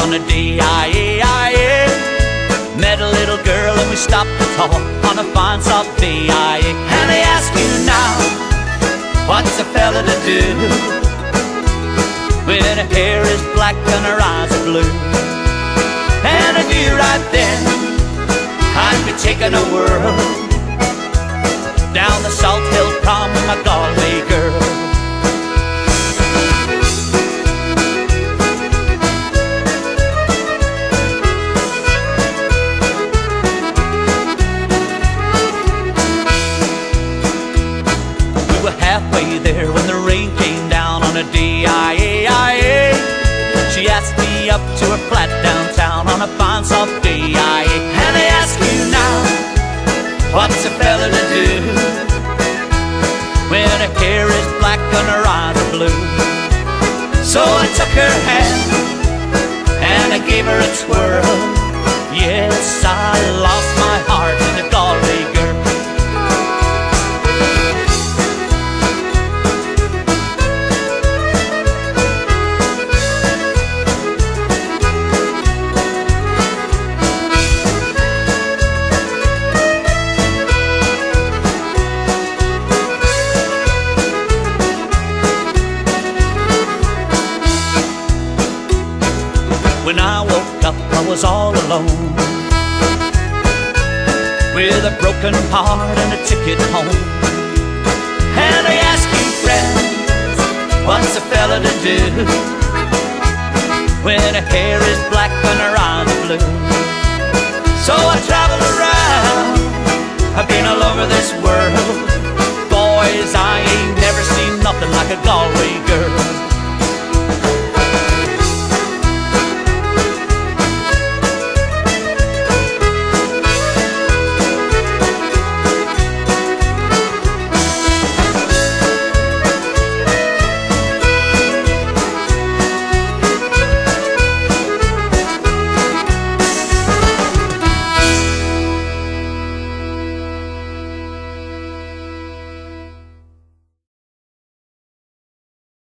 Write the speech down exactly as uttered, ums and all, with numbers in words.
on a D I A I A. Met a little girl and we stopped to talk on a fine soft D I A. And I ask you now, what's a fella to do when her hair is black and her eyes are blue? And I knew right then I'd be taking a whirl down the Salt Hill Prom with my Galway girl. We were halfway there when the rain came down on a D I A I A. She asked me up to her flat downtown on a fine soft D I A. And I ask you now, what's a fella to do when her hair is black and her eyes are blue? So I took her hand and I gave her a twirl. Yes, I lost my heart to the Galway girl. When I woke up, I was all alone, with a broken heart and a ticket home. And I ask you, friends, what's a fella to do when her hair is black and her eyes are blue? So I tried